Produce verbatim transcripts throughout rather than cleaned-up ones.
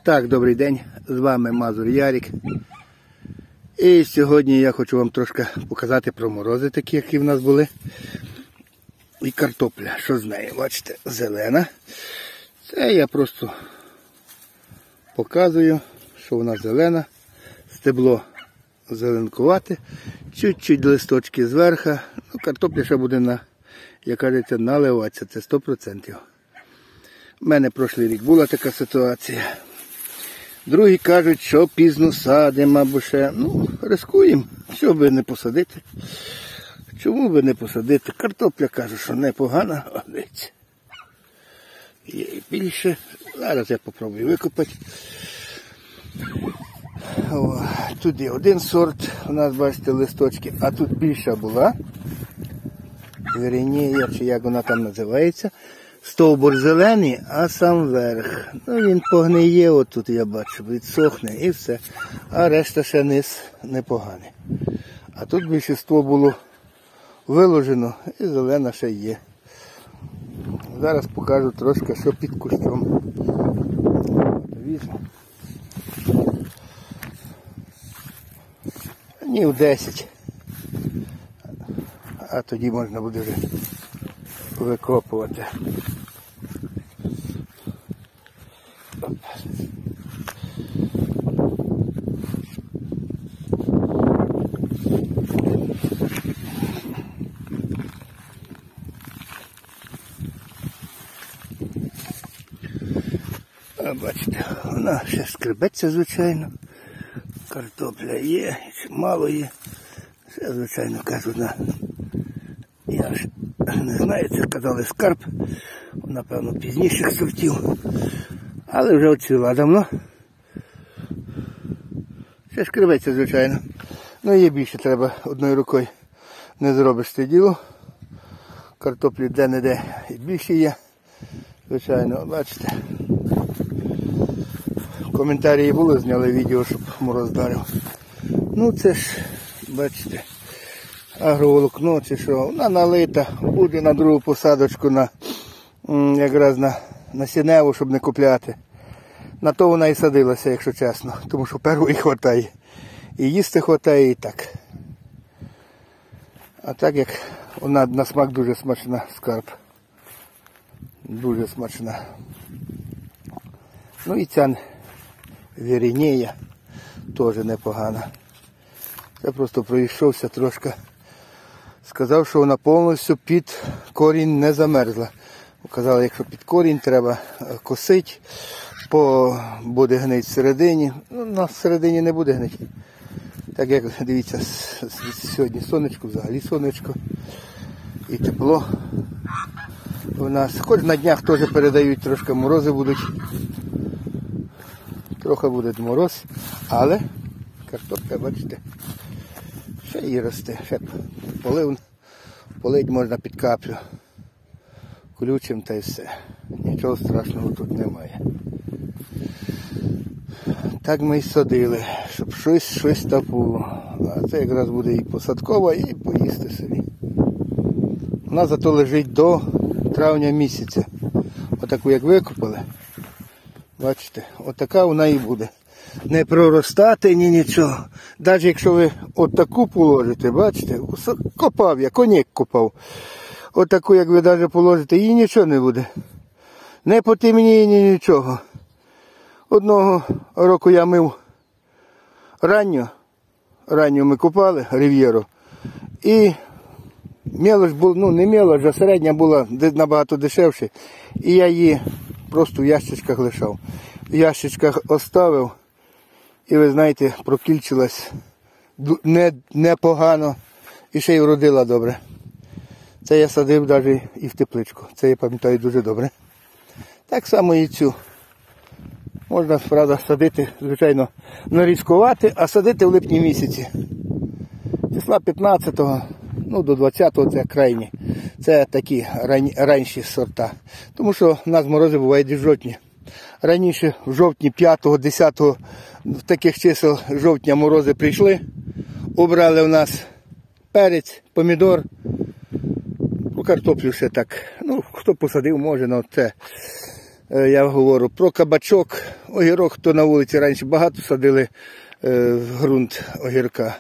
Так, добрий день, з вами Мазур Ярик. І сьогодні я хочу вам трошки показати про морози такі, які в нас були. І картопля, що з нею, бачите, зелена. Це я просто показую, що вона зелена. Стебло зеленкувате, чуть-чуть листочки зверху. Ну, картопля ще буде, на, як кажеться, наливатися, це сто відсотків. У мене прошлий рік була така ситуація. Другі кажуть, що пізно садимо або ще. Ну, рискуємо, що би не посадити. Чому би не посадити? Картопля, кажу, що непогана. О, дивіться. Є і більше. Зараз я попробую викопати. О, тут є один сорт, у нас, бачите, листочки, а тут більша була. Веренія, чи як вона там називається. Стовбур зелений, а сам верх. Ну, він погниє, отут я бачу, відсохне і все. А решта ще низ непоганий. А тут більшість було виложено і зелена ще є. Зараз покажу трошки, що під кущом. Візьму. Днів десять. А тоді можна буде вже викопувати. А бачите, вона ще скребеться, звичайно. Картопля є, мало є. Ще, звичайно, кажуть, на... я ж не знаю, це казали скарб. Напевно, пізніших сортів. Але вже оцвіла давно. Ще скребеться, звичайно. Ну, є більше, треба одною рукою не зробиш це діло. Картоплі де-не-де і більше є. Звичайно, бачите. Коментарі були, зняли відео, щоб мороз вдарив. Ну, це ж, бачите, агроволокно, це що, вона налита, буде на другу посадочку, на, якраз на, на сіневу, щоб не купляти. На то вона і садилася, якщо чесно, тому що першої хватає. І їсти хватає, і так. А так як вона на смак дуже смачна, скарб. Дуже смачна. Ну і ця Веренія теж непогана. Я просто пройшовся трошки. Сказав, що вона повністю під корінь не замерзла. Казали, якщо під корінь треба косити, бо буде гнить всередині. Ну, на всередині не буде гнити. Так як, дивіться, сьогодні сонечко, взагалі сонечко. І тепло. У нас, хоч на днях теж передають, трошки морози будуть. Трохи буде мороз, але картопля, бачите, ще і росте, ще полив, полить можна під каплю, ключем та й все. Нічого страшного тут немає. Так ми і садили, щоб щось, щось там було. А це якраз буде і посадкова, і поїсти собі. Вона зато лежить до травня місяця. Отаку як викопали. Бачите, отака вона і буде. Не проростати, ні нічого. Навіть якщо ви отаку положите, бачите, копав я, конєк копав. Отаку, як ви навіть положите, їй нічого не буде. Не потемніє, ні нічого. Одного року я мив ранню, ранню ми купали, рив'єру. І мелоч була, ну не мелоч, а середня була набагато дешевше. І я її просто в ящичках лишав. В ящичках оставив, і ви знаєте, прокільчилась непогано, і ще й вродила добре. Це я садив навіть і в тепличку, це я пам'ятаю дуже добре. Так само і цю. Можна, правда, садити, звичайно, нарізкувати, а садити в липні місяці. Числа п'ятнадцятого, ну до двадцятого це крайні. Це такі ран... ранші сорта. Тому що в нас морози бувають і жовтні. Раніше, в жовтні п'ятого-десятого, в таких чисел жовтня морози прийшли. Обрали в нас перець, помідор. У картоплю ще так, ну, хто посадив, може, але це я говорю про кабачок, огірок, то на вулиці раніше багато садили в ґрунт огірка.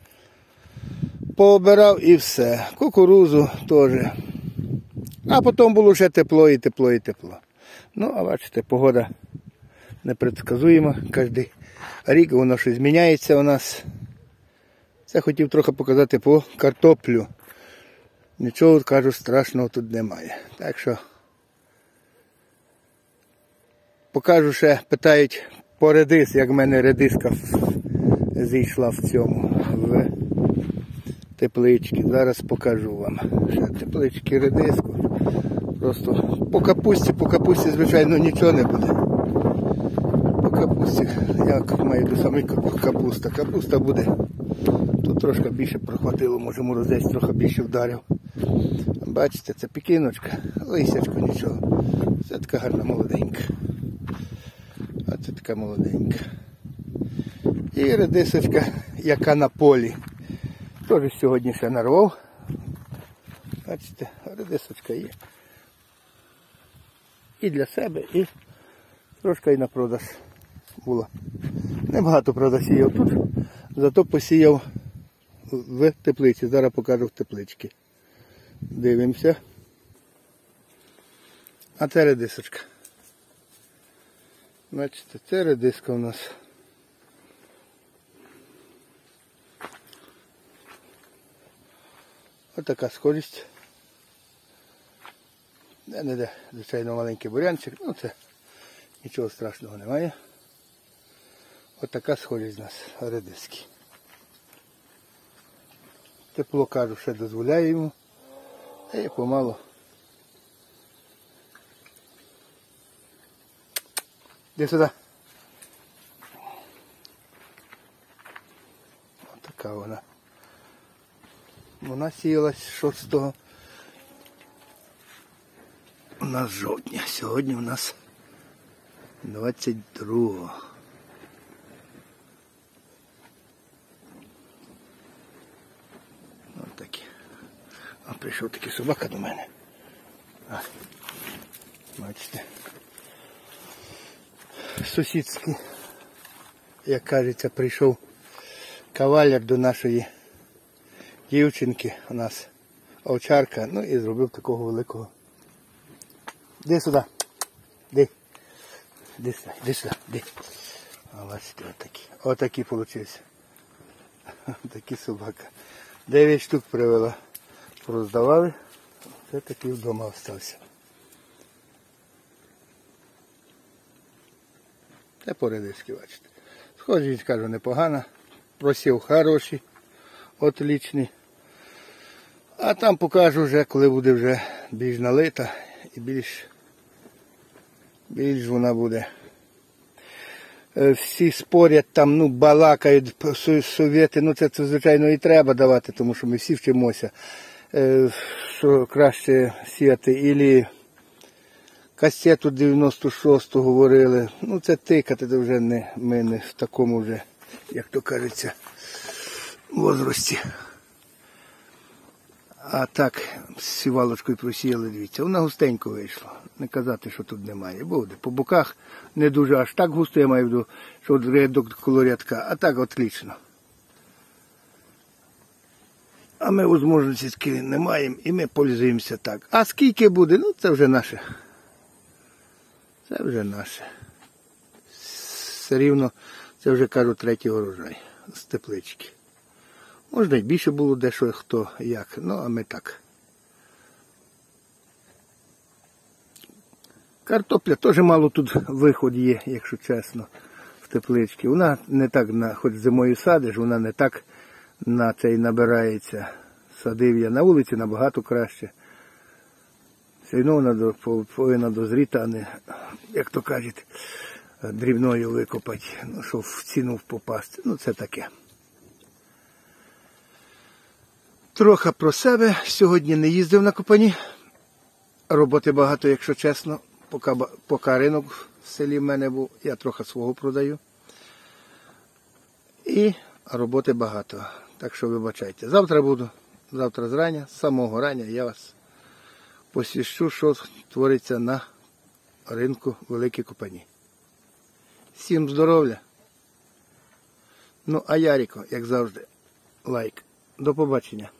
Пообирав і все. Кукурузу теж. А потім було ще тепло і тепло і тепло. Ну, а бачите, погода непредсказуєма. Кожен рік воно щось зміняється у нас. Це хотів трохи показати по картоплю. Нічого, кажу, страшного тут немає. Так що покажу ще, питають по редис, як в мене редиска зійшла в цьому, в тепличці. Зараз покажу вам. Ще теплички редиску. Просто по капусті, по капусті, звичайно, нічого не буде. По капусті, як має до самої капуста. Капуста буде. Тут трошки більше прохватило, може морозець трохи більше вдарив. Бачите, це пікіночка, лисячко нічого. Це така гарна молоденька. А це така молоденька. І редисочка, яка на полі. Теж сьогодні ще нарвав. Бачите, редисочка є. І для себе, і трошки і на продаж була. Небагато, правда, сіяв тут, зато посіяв в теплиці. Зараз покажу в тепличці. Дивимося. А це редисочка. Бачите, це редиска у нас. Ось така схожість. Де-не-де, звичайно, маленький бурянчик. Ну це нічого страшного немає. Ось така схожість у нас редиски. Тепло, кажу, ще дозволяє йому. І помалу. Іди сюди. Ось така вона. Вона сіялась шостого. У нас жовтня. Сьогодні у нас двадцять другого. Ось такі. А прийшов такий собака до мене. А, бачите. Сусідський, як кажеться, прийшов кавалер до нашої дівчинки, у нас овчарка, ну і зробив такого великого. Іди сюди, іди, іди сюди, іди сюди, іди. А бачите, отакі, отакі получився. Такі собака. Дев'ять штук привела, пороздавали, це такий вдома остався. Це по редисці, бачите. Схожість, кажу, непогана. Просів хороший, отличний. А там покажу вже, коли буде вже більш налита і більш, більш вона буде. Всі спорять там, ну, балакають совєти, ну це, це звичайно і треба давати, тому що ми всі вчимося, що краще сіяти. Ілі касету дев'яносто шосту говорили, ну це тикати, це вже не, ми не в такому вже, як то кажеться, возрасті. А так, з сівалочкою просіяли, дивіться, вона густенько вийшла. Не казати, що тут немає. Буде. По боках не дуже аж так густо, я маю в виду, що рядок коло рядка, а так отлично. А ми можливості не маємо і ми пользуємося так. А скільки буде, ну це вже наше. Це вже наше. Все рівно, це вже, кажу, третій урожай з теплички. Можна й більше було дещо хто як, ну а ми так. Картопля теж мало тут виход є, якщо чесно, в тепличці. Вона не так, на, хоч зимою садиш, вона не так на цей набирається. Садив я на вулиці набагато краще. Все одно вона повинна дозріти, а не, як то кажуть, дрібною викопати, ну, щоб в ціну попасти. Ну, це таке. Трохи про себе. Сьогодні не їздив на копані. Роботи багато, якщо чесно. Поки, поки ринок в селі в мене був, я трохи свого продаю. І роботи багато. Так що вибачайте. Завтра буду. Завтра зрання, з самого рання я вас посвіщу, що твориться на ринку Великі Копані. Всім здоров'я. Ну, а Ярико, як завжди, лайк. До побачення.